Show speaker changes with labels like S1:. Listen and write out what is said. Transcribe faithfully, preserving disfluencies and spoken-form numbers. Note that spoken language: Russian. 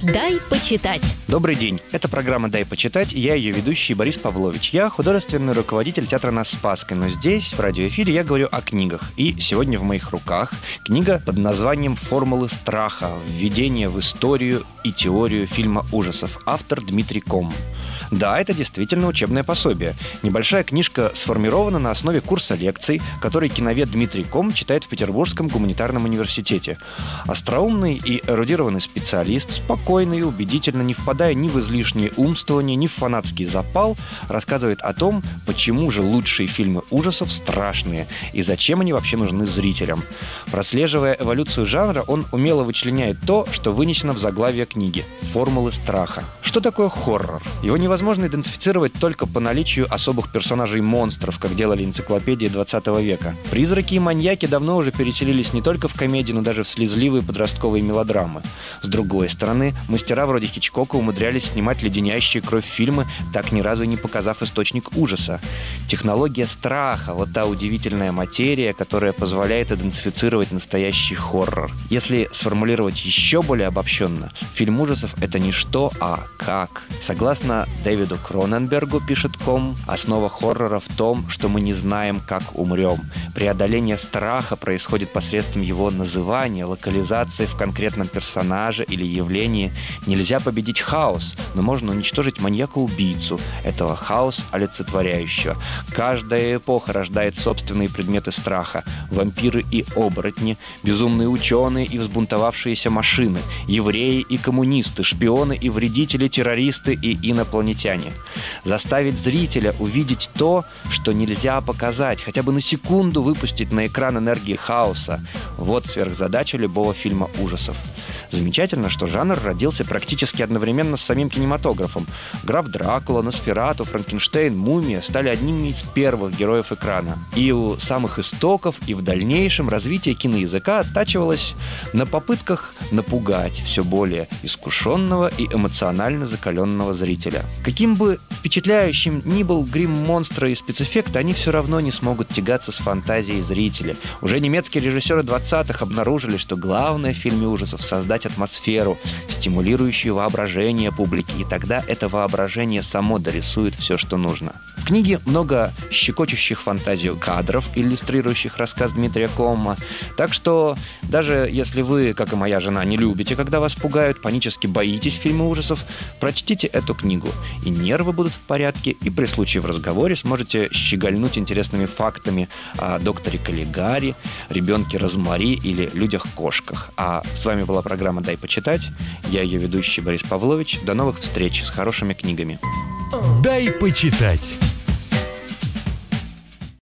S1: Дай почитать.
S2: Добрый день. Это программа «Дай почитать», и я ее ведущий Борис Павлович. Я художественный руководитель театра на Спасской, но здесь, в радиоэфире, я говорю о книгах. И сегодня в моих руках книга под названием «Формулы страха. Введение в историю и теорию фильма ужасов». Автор Дмитрий Ком. Да, это действительно учебное пособие. Небольшая книжка сформирована на основе курса лекций, который киновед Дмитрий Ком читает в Петербургском гуманитарном университете. Остроумный и эрудированный специалист, спокойно и убедительно, не впадая ни в излишнее умствование, ни в фанатский запал, рассказывает о том, почему же лучшие фильмы ужасов страшные и зачем они вообще нужны зрителям. Прослеживая эволюцию жанра, он умело вычленяет то, что вынесено в заглавие книги – «Формулы страха». Что такое хоррор? Его невозможно идентифицировать только по наличию особых персонажей-монстров, как делали энциклопедии двадцатого века. Призраки и маньяки давно уже переселились не только в комедии, но даже в слезливые подростковые мелодрамы. С другой стороны, мастера вроде Хичкока умудрялись снимать леденящие кровь фильмы, так ни разу и не показав источник ужаса. Технология страха – вот та удивительная материя, которая позволяет идентифицировать настоящий хоррор. Если сформулировать еще более обобщенно, фильм ужасов – это не что, а как. Согласно Дэвиду Кроненбергу, пишет Ком, основа хоррора в том, что мы не знаем, как умрем. Преодоление страха происходит посредством его называния, локализации в конкретном персонаже или явлении. Нельзя победить хаос, но можно уничтожить маньяка-убийцу, этого хаос олицетворяющего. Каждая эпоха рождает собственные предметы страха. Вампиры и оборотни, безумные ученые и взбунтовавшиеся машины, евреи и коммунисты, шпионы и вредители, террористы и инопланетяне. Заставить зрителя увидеть то, что нельзя показать, хотя бы на секунду выпустить на экран энергии хаоса. Вот сверхзадача любого фильма ужасов. Замечательно, что жанр родился практически одновременно с самим кинематографом. Граф Дракула, Носферату, Франкенштейн, Мумия стали одними из первых героев экрана. И у самых истоков, и в дальнейшем развитие киноязыка оттачивалось на попытках напугать все более искушенного и эмоционально закаленного зрителя. Каким бы впечатляющим ни был грим монстра и спецэффекты, они все равно не смогут тягаться с фантазией зрителя. Уже немецкие режиссеры двадцатых обнаружили, что главное в фильме ужасов — создать атмосферу, стимулирующую воображение публики, и тогда это воображение само дорисует все, что нужно. В книге много щекочущих фантазию кадров, иллюстрирующих рассказ Дмитрия Кома. Так что даже если вы, как и моя жена, не любите, когда вас пугают, панически боитесь фильма ужасов, прочтите эту книгу, и нервы будут в порядке, и при случае в разговоре сможете щегольнуть интересными фактами о докторе Каллигари, ребенке Розмари или людях-кошках. А с вами была программа «Дай почитать». Я ее ведущий Борис Павлович. До новых встреч с хорошими книгами.
S3: Дай почитать.